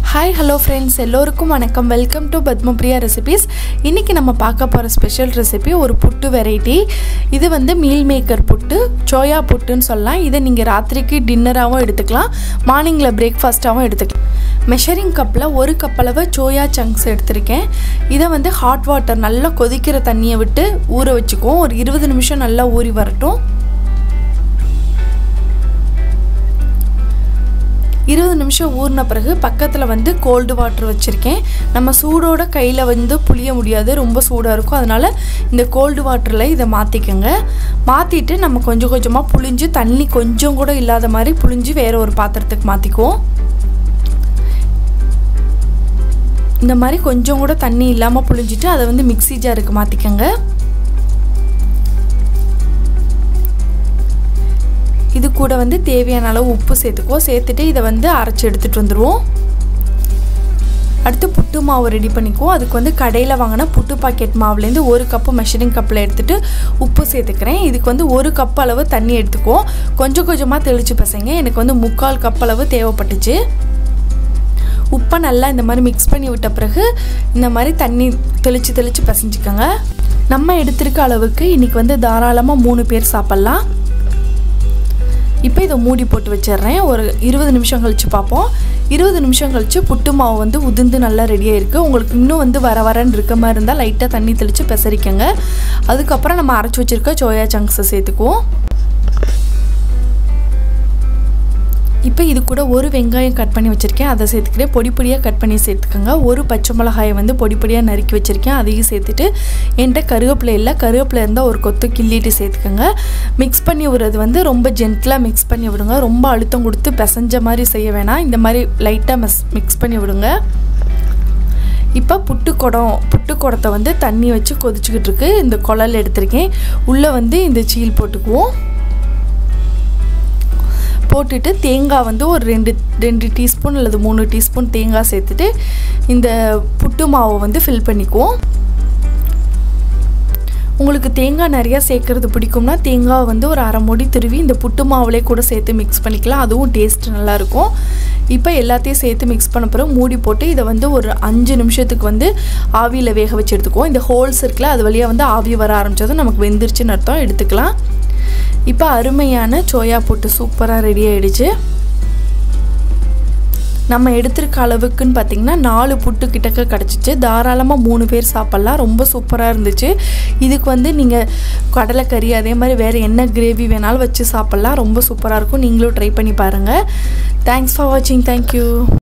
Hi, hello friends, எல்லோருக்கும் வணக்கம். Welcome to Padmapriya recipes. இன்னைக்கு நம்ம பார்க்க போற ஸ்பெஷல் ரெசிபி ஒரு புட்டு வெரைட்டி. இது வந்து மீல் மேக்கர் புட்டு, சோயா புட்டுன்னு சொல்லலாம். இதை நீங்க ராத்திரிக்கு டின்னராவும் எடுத்துக்கலாம், மார்னிங்ல பிரேக்ஃபாஸ்டாவும் எடுத்துக்கலாம். மெஷரிங் கப்பில் 1 கப் அளவு சோயா சங்க்ஸ் எடுத்திருக்கேன். இதை வந்து ஹாட் வாட்டர் நல்லா கொதிக்கிற தண்ணியை விட்டு ஊற வச்சுக்குவோம். ஒரு 20 நிமிஷம் நல்லா ஊறி வரட்டும். 20 நிமிஷம் ஊறின பிறகு பக்கத்தில் வந்து கோல்டு வாட்டர் வச்சுருக்கேன். நம்ம சூடோட கையில் வந்து புளிய முடியாது, ரொம்ப சூடாக இருக்கும். அதனால் இந்த கோல்டு வாட்டரில் இதை மாற்றிக்கோங்க. மாற்றிட்டு நம்ம கொஞ்சம் கொஞ்சமாக புளிஞ்சு, தண்ணி கொஞ்சம் கூட இல்லாத மாதிரி புளிஞ்சு வேறு ஒரு பாத்திரத்துக்கு மாற்றிக்குவோம். இந்த மாதிரி கொஞ்சம் கூட தண்ணி இல்லாமல் புளிஞ்சிட்டு அதை வந்து மிக்ஸி ஜாருக்கு மாற்றிக்கோங்க. இது கூட வந்து தேவையான அளவு உப்பு சேர்த்துக்குவோம். சேர்த்துட்டு இதை வந்து அரைச்சி எடுத்துகிட்டு வந்துடுவோம். அடுத்து புட்டு மாவு ரெடி பண்ணிக்குவோம். அதுக்கு வந்து கடையில் வாங்கின புட்டு பாக்கெட் மாவுலேருந்து 1 கப்பு மெஷரிங் கப்பில் எடுத்துகிட்டு உப்பு சேர்த்துக்கிறேன். இதுக்கு வந்து 1 கப் அளவு தண்ணி எடுத்துக்குவோம். கொஞ்சம் கொஞ்சமாக தெளித்து பசங்க. எனக்கு வந்து 3/4 கப் அளவு தேவைப்பட்டுச்சு. உப்பை நல்லா இந்த மாதிரி மிக்ஸ் பண்ணி விட்ட பிறகு இந்த மாதிரி தண்ணி தெளித்து பசைஞ்சிக்கோங்க. நம்ம எடுத்திருக்க அளவுக்கு இன்றைக்கி வந்து தாராளமாக 3 பேர் சாப்பிட்லாம். இப்போ இதை மூடி போட்டு வச்சிடுறேன். ஒரு 20 நிமிஷம் கழித்து பார்ப்போம். 20 நிமிஷம் கழித்து புட்டு மாவு வந்து உதிர்ந்து நல்லா ரெடியாக இருக்குது. உங்களுக்கு இன்னும் வந்து வரன்னு இருக்க மாதிரி இருந்தால் லைட்டாக தண்ணி தெளித்து பெசரிக்கங்க. அதுக்கப்புறம் நம்ம அரைச்சி வச்சுருக்க சோயா சங்க்ஸை சேர்த்துக்குவோம். இப்போ இது கூட ஒரு வெங்காயம் கட் பண்ணி வச்சுருக்கேன், அதை சேர்த்துக்கிறேன். பொடி பொடியாக கட் பண்ணி சேர்த்துக்கோங்க. ஒரு பச்சை மிளகாயை வந்து பொடி பொடியாக நறுக்கி வச்சுருக்கேன், அதையும் சேர்த்துட்டு என்கிட்ட கருவேப்பிலை இல்லை, கருவேப்பிலை இருந்தால் ஒரு கொத்து கிள்ளிட்டு சேர்த்துக்கோங்க. மிக்ஸ் பண்ணி விடுறது வந்து ரொம்ப ஜென்டிலாக மிக்ஸ் பண்ணி விடுங்க. ரொம்ப அழுத்தம் கொடுத்து பிசைஞ்ச மாதிரி செய்ய வேணாம். இந்த மாதிரி லைட்டாக மிக்ஸ் பண்ணி விடுங்க. இப்போ புட்டு குடத்தை வந்து தண்ணி வச்சு கொதிச்சுக்கிட்டு இருக்கு. இந்த குழல் எடுத்திருக்கேன். உள்ளே வந்து இந்த சீல் போட்டுக்குவோம். போட்டுட்டு தேங்காய் வந்து ஒரு 2 டீஸ்பூன் அல்லது 3 டீஸ்பூன் தேங்காய் சேர்த்துட்டு இந்த புட்டு மாவை வந்து ஃபில் பண்ணிக்குவோம். உங்களுக்கு தேங்காய் நிறையா சேர்க்குறது பிடிக்கும்னா தேங்காய் வந்து ஒரு அரை மூடி துருவி இந்த புட்டு மாவுலேயே கூட சேர்த்து மிக்ஸ் பண்ணிக்கலாம். அதுவும் டேஸ்ட் நல்லாயிருக்கும். இப்போ எல்லாத்தையும் சேர்த்து மிக்ஸ் பண்ண பிறகு மூடி போட்டு இதை வந்து ஒரு 5 நிமிஷத்துக்கு வந்து ஆவியில் வேக வச்சு எடுத்துக்குவோம். இந்த ஹோல்ஸ் இருக்குல்ல, அது வழியாக வந்து ஆவி வர ஆரம்பித்ததும் நமக்கு வெந்துருச்சுன்னு அர்த்தம். எடுத்துக்கலாம். இப்போ அருமையான சோயா புட்டு சூப்பராக ரெடி ஆகிடுச்சு. நம்ம எடுத்திருக்க அளவுக்குன்னு பார்த்திங்கன்னா 4 புட்டு கிட்டக்க கிடச்சிச்சு. தாராளமாக 3 பேர் சாப்பிட்லாம். ரொம்ப சூப்பராக இருந்துச்சு. இதுக்கு வந்து நீங்கள் கடலைக்கறி அதே மாதிரி வேறு என்ன கிரேவி வேணாலும் வச்சு சாப்பிட்லாம். ரொம்ப சூப்பராக இருக்கும். நீங்களும் ட்ரை பண்ணி பாருங்கள். தேங்க்ஸ் ஃபார் வாட்சிங். தேங்க்யூ.